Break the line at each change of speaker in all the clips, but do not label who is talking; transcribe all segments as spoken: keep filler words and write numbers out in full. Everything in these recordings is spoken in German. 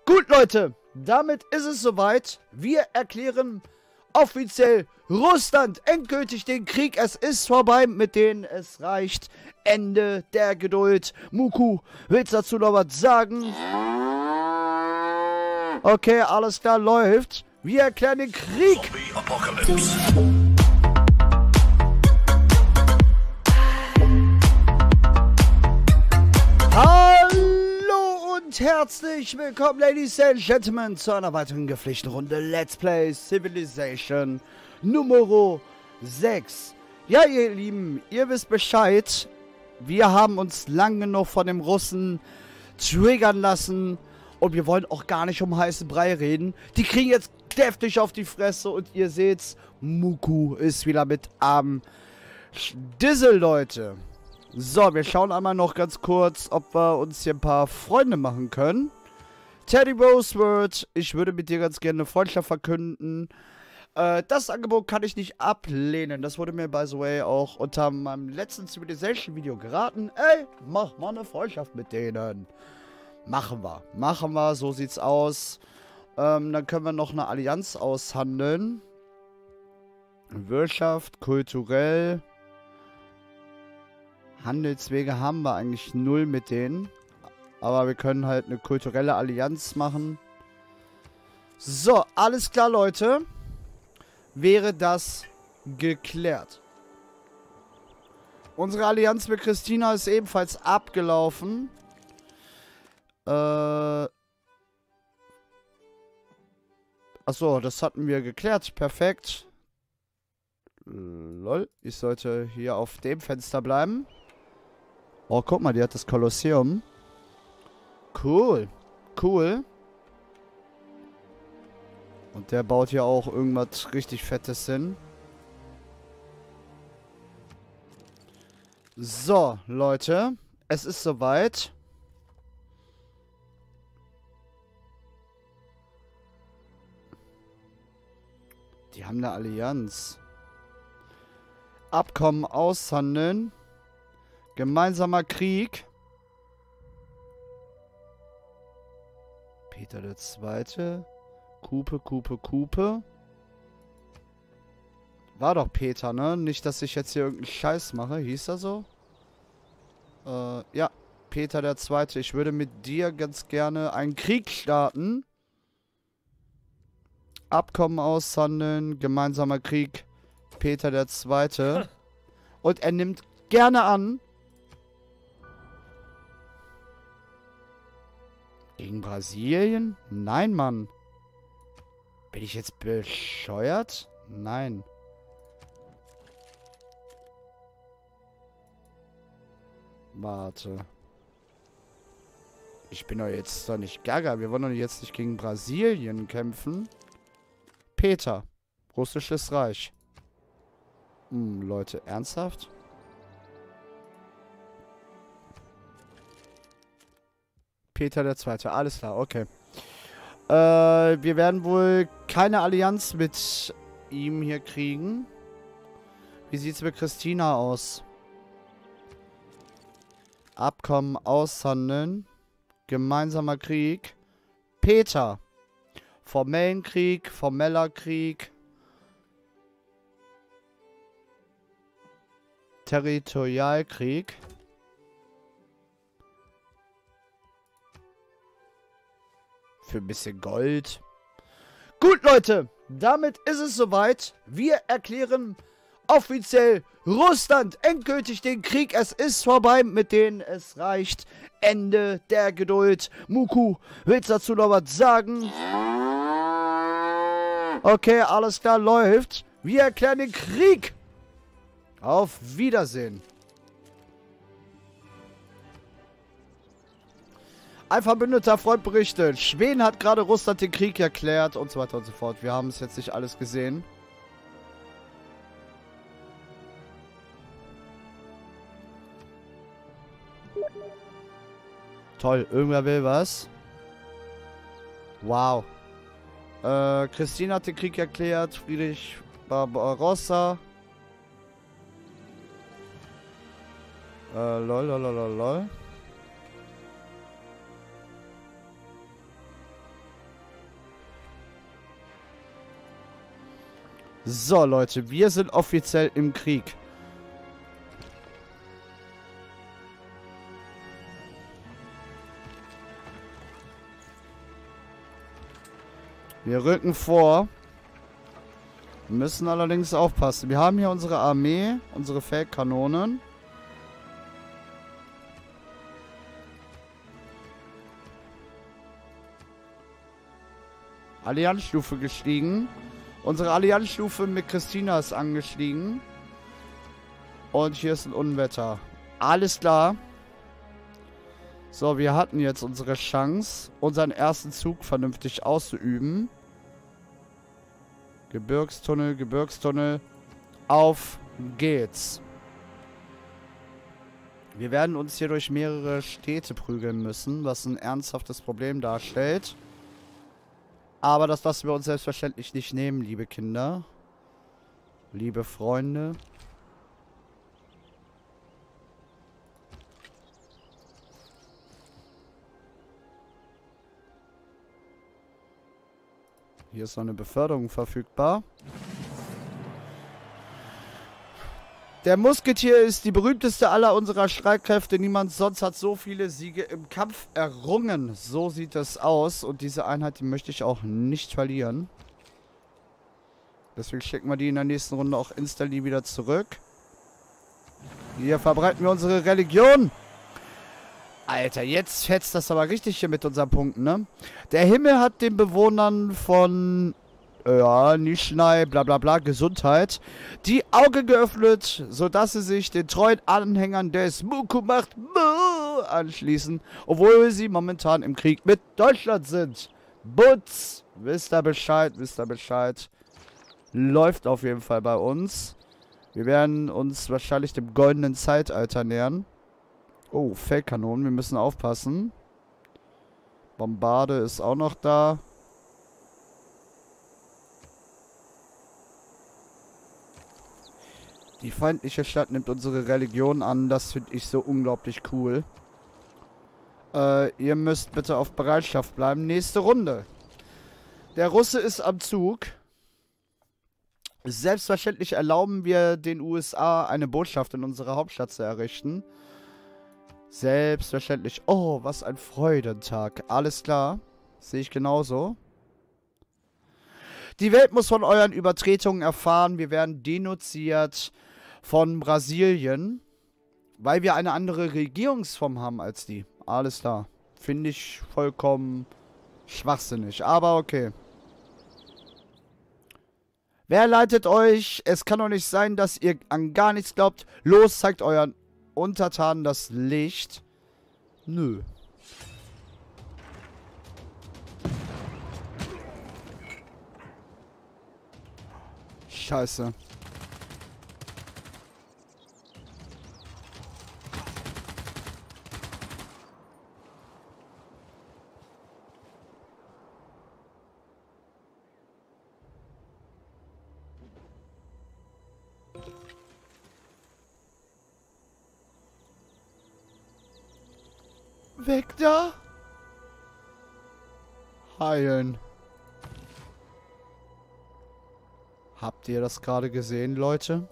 Gut, Leute, damit ist es soweit. Wir erklären offiziell Russland endgültig den Krieg. Es ist vorbei mit denen. Es reicht. Ende der Geduld. Muku, willst du dazu noch was sagen? Okay, alles klar, läuft. Wir erklären den Krieg. Hallo und herzlich willkommen, Ladies and Gentlemen, zu einer weiteren gepflichten Runde Let's Play Civilization Nummer sechs. Ja, ihr Lieben, ihr wisst Bescheid. Wir haben uns lang genug von dem Russen triggern lassen. Und wir wollen auch gar nicht um heißen Brei reden. Die kriegen jetzt deftig auf die Fresse. Und ihr seht's, Muku ist wieder mit am Dissel, Leute. So, wir schauen einmal noch ganz kurz, ob wir uns hier ein paar Freunde machen können. Teddy Rosewood, ich würde mit dir ganz gerne eine Freundschaft verkünden. Äh, das Angebot kann ich nicht ablehnen. Das wurde mir, by the way, auch unter meinem letzten Civilization-Video geraten. Ey, mach mal eine Freundschaft mit denen. Machen wir. Machen wir. So sieht's aus. Ähm, dann können wir noch eine Allianz aushandeln. Wirtschaft, kulturell. Handelswege haben wir eigentlich null mit denen. Aber wir können halt eine kulturelle Allianz machen. So, alles klar, Leute. Wäre das geklärt. Unsere Allianz mit Christina ist ebenfalls abgelaufen. Äh. Achso, das hatten wir geklärt. Perfekt. Lol. Ich sollte hier auf dem Fenster bleiben. Oh, guck mal, die hat das Kolosseum. Cool. Cool. Und der baut hier auch irgendwas richtig Fettes hin. So, Leute. Es ist soweit. Die haben eine Allianz. Abkommen aushandeln. Gemeinsamer Krieg. Peter der Zweite. Kupe, Kupe, Kupe. War doch Peter, ne? Nicht, dass ich jetzt hier irgendeinen Scheiß mache. Hieß er so? Äh, ja. Peter der Zweite. Ich würde mit dir ganz gerne einen Krieg starten. Abkommen aushandeln, gemeinsamer Krieg, Peter der Zweite. Und er nimmt gerne an. Gegen Brasilien? Nein, Mann. Bin ich jetzt bescheuert? Nein. Warte. Ich bin doch jetzt doch nicht gaga. Wir wollen doch jetzt nicht gegen Brasilien kämpfen. Peter. Russisches Reich. Hm, Leute, ernsthaft? Peter der Zweite. Alles klar, okay. Äh, wir werden wohl keine Allianz mit ihm hier kriegen. Wie sieht's mit Christina aus? Abkommen aushandeln. Gemeinsamer Krieg. Peter. Formellen Krieg, formeller Krieg. Territorialkrieg. Für ein bisschen Gold. Gut, Leute. Damit ist es soweit. Wir erklären offiziell Russland endgültig den Krieg. Es ist vorbei mit denen. Es reicht. Ende der Geduld. Muku, willst du dazu noch was sagen? Okay, alles klar, läuft. Wir erklären den Krieg. Auf Wiedersehen. Ein verbündeter Freund berichtet. Schweden hat gerade Russland den Krieg erklärt und so weiter und so fort. Wir haben es jetzt nicht alles gesehen. Toll, irgendwer will was. Wow. Äh, Christina hat den Krieg erklärt. Friedrich Barbarossa. Äh, lol, lol, lol, lol. So, Leute, wir sind offiziell im Krieg. Wir rücken vor. Wir müssen allerdings aufpassen. Wir haben hier unsere Armee, unsere Feldkanonen. Allianzstufe gestiegen. Unsere Allianzstufe mit Christina ist angestiegen. Und hier ist ein Unwetter. Alles klar. So, wir hatten jetzt unsere Chance, unseren ersten Zug vernünftig auszuüben. Gebirgstunnel, Gebirgstunnel. Auf geht's. Wir werden uns hier durch mehrere Städte prügeln müssen, was ein ernsthaftes Problem darstellt. Aber das lassen wir uns selbstverständlich nicht nehmen, liebe Kinder. Liebe Freunde. Hier ist noch eine Beförderung verfügbar. Der Musketier ist die berühmteste aller unserer Streitkräfte. Niemand sonst hat so viele Siege im Kampf errungen. So sieht es aus. Und diese Einheit, die möchte ich auch nicht verlieren. Deswegen schicken wir die in der nächsten Runde auch instantly wieder zurück. Hier verbreiten wir unsere Religion. Alter, jetzt fetzt das aber richtig hier mit unseren Punkten, ne? Der Himmel hat den Bewohnern von, ja, Nischnei, bla bla bla, Gesundheit, die Augen geöffnet, sodass sie sich den treuen Anhängern des Mukumacht anschließen, obwohl sie momentan im Krieg mit Deutschland sind. Butz, wisst ihr Bescheid, wisst ihr Bescheid. Läuft auf jeden Fall bei uns. Wir werden uns wahrscheinlich dem goldenen Zeitalter nähern. Oh, Feldkanonen, wir müssen aufpassen. Bombarde ist auch noch da. Die feindliche Stadt nimmt unsere Religion an. Das finde ich so unglaublich cool. Äh, ihr müsst bitte auf Bereitschaft bleiben. Nächste Runde. Der Russe ist am Zug. Selbstverständlich erlauben wir den U S A, eine Botschaft in unserer Hauptstadt zu errichten. Selbstverständlich. Oh, was ein Freudentag. Alles klar. Sehe ich genauso. Die Welt muss von euren Übertretungen erfahren. Wir werden denunziert von Brasilien, weil wir eine andere Regierungsform haben als die. Alles klar. Finde ich vollkommen schwachsinnig. Aber okay. Wer leitet euch? Es kann doch nicht sein, dass ihr an gar nichts glaubt. Los, zeigt euren Untertanen das Licht. Nö. Scheiße. Weg da! Heilen. Habt ihr das gerade gesehen, Leute?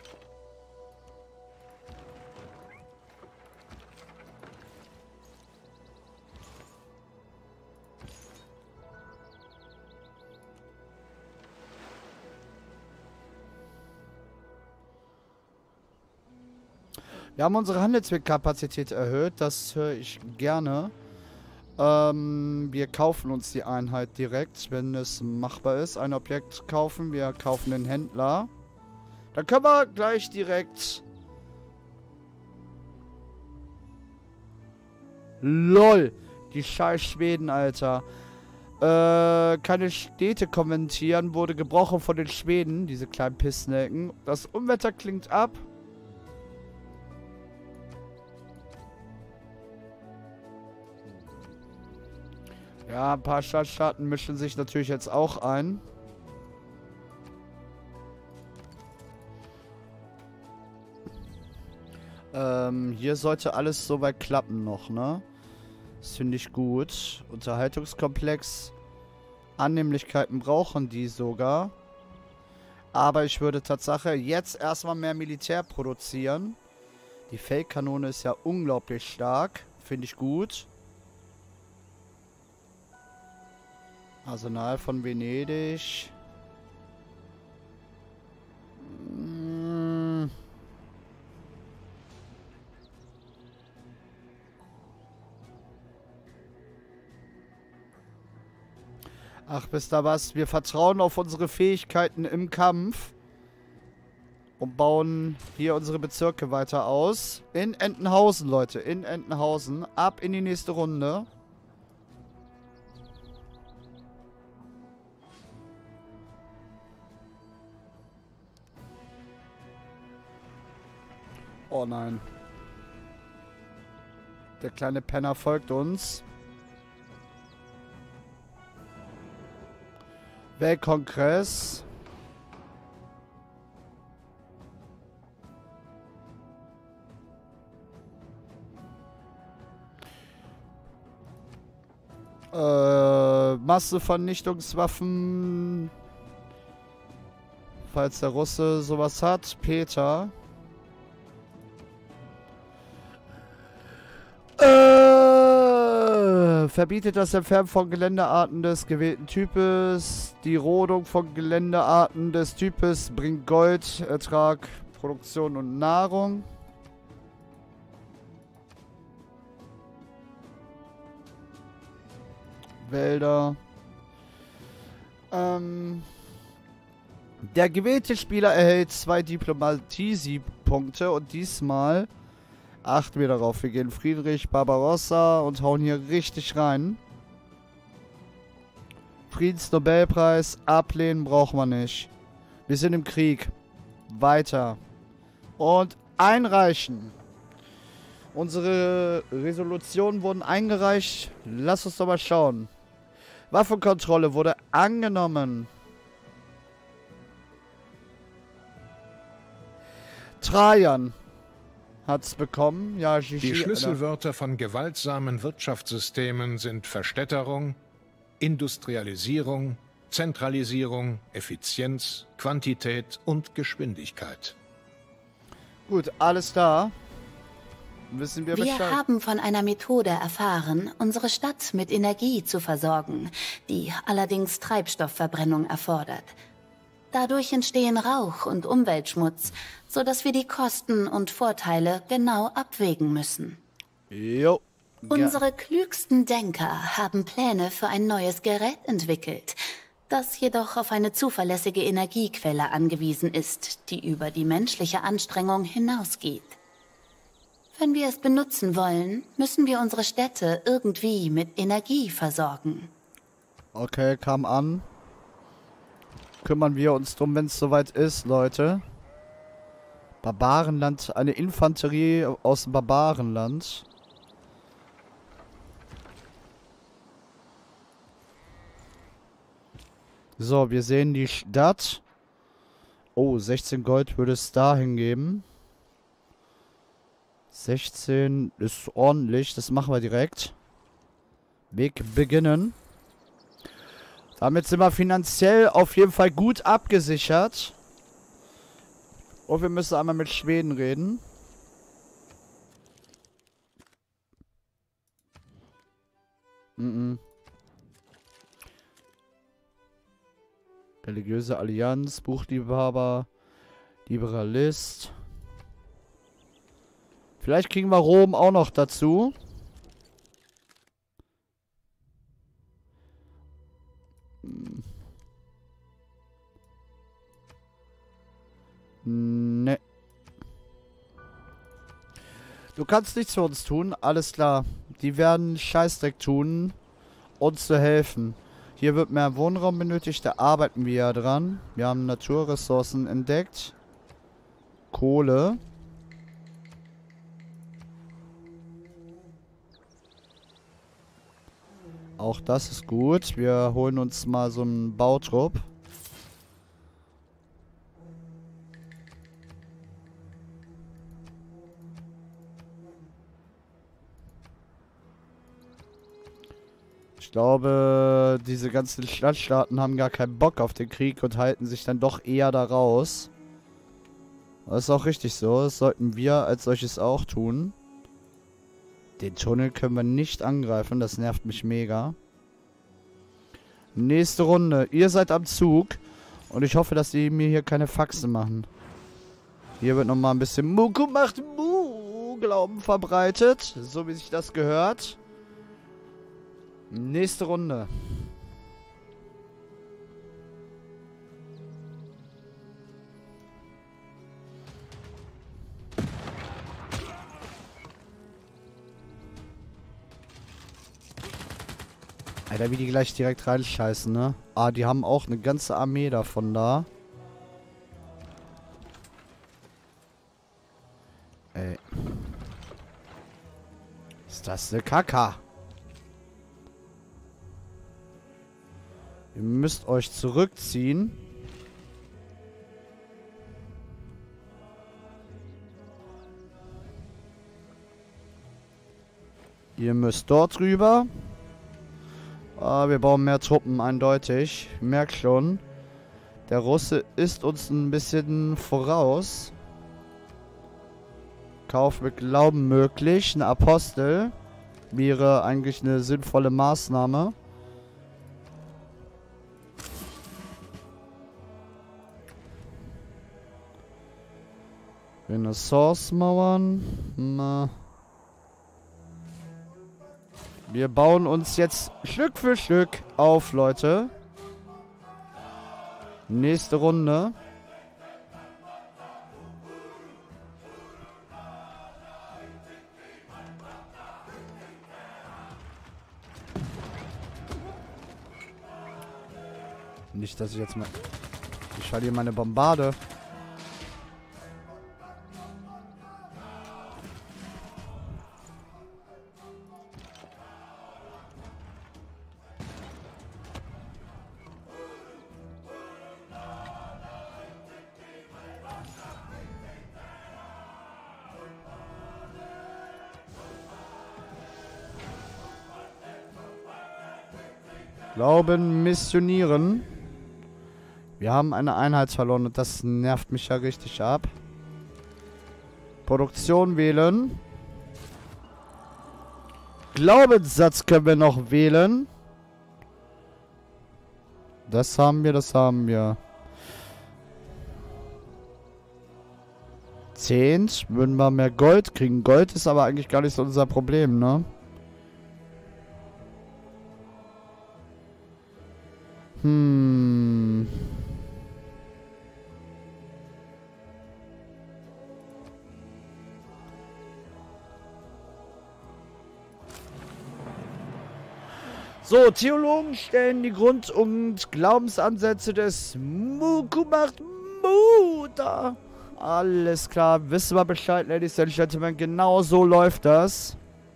Wir haben unsere Handelswegkapazität erhöht, das höre ich gerne. Ähm, wir kaufen uns die Einheit direkt, wenn es machbar ist. Ein Objekt kaufen, wir kaufen den Händler. Dann können wir gleich direkt... LOL, die scheiß Schweden, Alter. Äh, keine Städte kommentieren, wurde gebrochen von den Schweden, diese kleinen Pissnecken. Das Unwetter klingt ab. Ja, ein paar Stadtstaaten mischen sich natürlich jetzt auch ein. Ähm, hier sollte alles soweit klappen noch, ne? Das finde ich gut. Unterhaltungskomplex. Annehmlichkeiten brauchen die sogar. Aber ich würde Tatsache jetzt erstmal mehr Militär produzieren. Die Feldkanone ist ja unglaublich stark. Finde ich gut. Arsenal von Venedig. Hm. Ach, wisst ihr was? Wir vertrauen auf unsere Fähigkeiten im Kampf. Und bauen hier unsere Bezirke weiter aus. In Entenhausen, Leute. In Entenhausen. Ab in die nächste Runde. Oh nein. Der kleine Penner folgt uns. Weltkongress. Äh, Massevernichtungswaffen. Falls der Russe sowas hat. Peter. Äh, verbietet das Entfernen von Geländearten des gewählten Types. Die Rodung von Geländearten des Types bringt Gold, Ertrag, Produktion und Nahrung. Wälder. Ähm, der gewählte Spieler erhält zwei Diplomatie-Siegpunkte und diesmal achten wir darauf. Wir gehen Friedrich Barbarossa und hauen hier richtig rein. Friedensnobelpreis ablehnen braucht man nicht. Wir sind im Krieg. Weiter. Und einreichen. Unsere Resolutionen wurden eingereicht. Lass uns doch mal schauen. Waffenkontrolle wurde angenommen. Trajan hat's bekommen. Ja, Gigi,
Die Schlüsselwörter von gewaltsamen Wirtschaftssystemen sind Verstädterung, Industrialisierung, Zentralisierung, Effizienz, Quantität und Geschwindigkeit.
Gut, alles da. Wissen wir Bescheid.
Wir haben von einer Methode erfahren, unsere Stadt mit Energie zu versorgen, die allerdings Treibstoffverbrennung erfordert. Dadurch entstehen Rauch und Umweltschmutz, sodass wir die Kosten und Vorteile genau abwägen müssen.
Jo.
Unsere klügsten Denker haben Pläne für ein neues Gerät entwickelt, das jedoch auf eine zuverlässige Energiequelle angewiesen ist, die über die menschliche Anstrengung hinausgeht. Wenn wir es benutzen wollen, müssen wir unsere Städte irgendwie mit Energie versorgen.
Okay, kam an. Kümmern wir uns drum, wenn es soweit ist, Leute. Barbarenland, eine Infanterie aus dem Barbarenland. So, wir sehen die Stadt. Oh, sechzehn Gold würde es dahin geben. sechzehn ist ordentlich, das machen wir direkt. Weg beginnen. Damit sind wir finanziell auf jeden Fall gut abgesichert. Und wir müssen einmal mit Schweden reden. Mhm. Religiöse Allianz, Buchliebhaber, Liberalist. Vielleicht kriegen wir Rom auch noch dazu. Hm. Ne. Du kannst nichts für uns tun, alles klar. Die werden Scheißdreck tun, uns zu helfen. Hier wird mehr Wohnraum benötigt, da arbeiten wir ja dran. Wir haben Naturressourcen entdeckt. Kohle. Auch das ist gut. Wir holen uns mal so einen Bautrupp. Ich glaube, diese ganzen Stadtstaaten haben gar keinen Bock auf den Krieg und halten sich dann doch eher da raus. Das ist auch richtig so. Das sollten wir als solches auch tun. Den Tunnel können wir nicht angreifen. Das nervt mich mega. Nächste Runde. Ihr seid am Zug. Und ich hoffe, dass die mir hier keine Faxen machen. Hier wird nochmal ein bisschen Muku macht Mu Glauben verbreitet. So wie sich das gehört. Nächste Runde. Alter, wie die gleich direkt reinscheißen, ne? Ah, die haben auch eine ganze Armee davon da. Ey. Ist das eine Kacke? Ihr müsst euch zurückziehen. Ihr müsst dort rüber. Ah, wir brauchen mehr Truppen, eindeutig. Ich merke schon. Der Russe ist uns ein bisschen voraus. Kauf mit Glauben möglich. Ein Apostel wäre eigentlich eine sinnvolle Maßnahme. Renaissance-Mauern. Na. Wir bauen uns jetzt Stück für Stück auf, Leute. Nächste Runde. Nicht, dass ich jetzt mal... Ich verliere meine Bombarde. Glauben, missionieren. Wir haben eine Einheit verloren und das nervt mich ja richtig ab. Produktion wählen. Glaubenssatz können wir noch wählen. Das haben wir, das haben wir. zehn. Würden wir mehr Gold kriegen. Gold ist aber eigentlich gar nicht so unser Problem, ne? Hm. So, Theologen stellen die Grund- und Glaubensansätze des Muku macht Mu dar. Alles klar, wissen wir Bescheid, Ladies and Gentlemen. Genau so läuft das.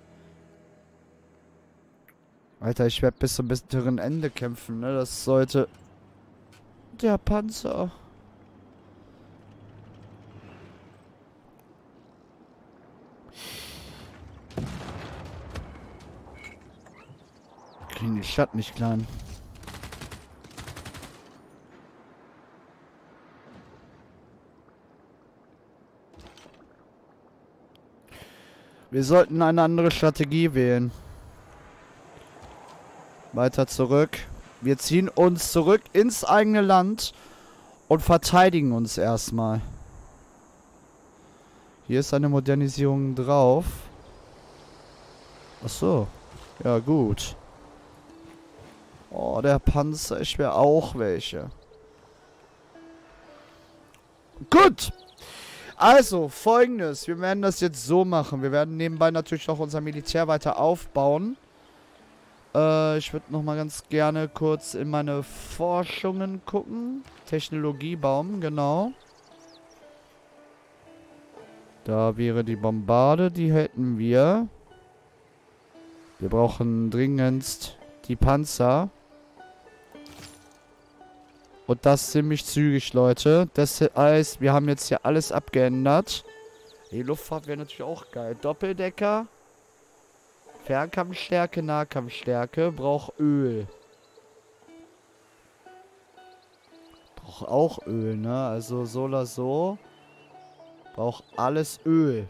Alter, ich werde bis zum bitteren Ende kämpfen, ne? Das sollte... Der Panzer. Kriegen die Stadt nicht klein. Wir sollten eine andere Strategie wählen. Weiter zurück. Wir ziehen uns zurück ins eigene Land und verteidigen uns erstmal. Hier ist eine Modernisierung drauf. Ach so. Ja, gut. Oh, der Panzer. Ich wäre auch welche. Gut. Also, Folgendes. Wir werden das jetzt so machen. Wir werden nebenbei natürlich noch unser Militär weiter aufbauen. Äh, ich würde noch mal ganz gerne kurz in meine Forschungen gucken. Technologiebaum, genau. Da wäre die Bombarde, die hätten wir. Wir brauchen dringendst die Panzer. Und das ziemlich zügig, Leute. Das heißt, wir haben jetzt hier alles abgeändert. Die Luftfahrt wäre natürlich auch geil. Doppeldecker. Fernkampfstärke, Nahkampfstärke. Braucht Öl. Braucht auch Öl, ne? Also so oder so. Braucht alles Öl.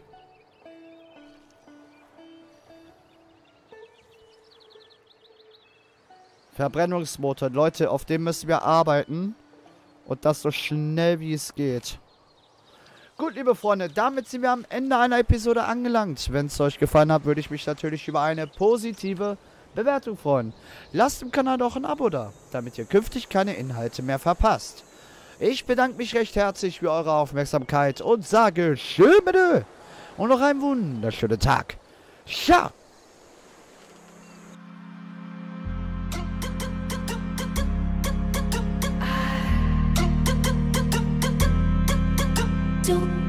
Verbrennungsmotor. Leute, auf dem müssen wir arbeiten. Und das so schnell wie es geht. Gut, liebe Freunde, damit sind wir am Ende einer Episode angelangt. Wenn es euch gefallen hat, würde ich mich natürlich über eine positive Bewertung freuen. Lasst dem Kanal doch ein Abo da, damit ihr künftig keine Inhalte mehr verpasst. Ich bedanke mich recht herzlich für eure Aufmerksamkeit und sage schön bitte und noch einen wunderschönen Tag. Ciao!
Du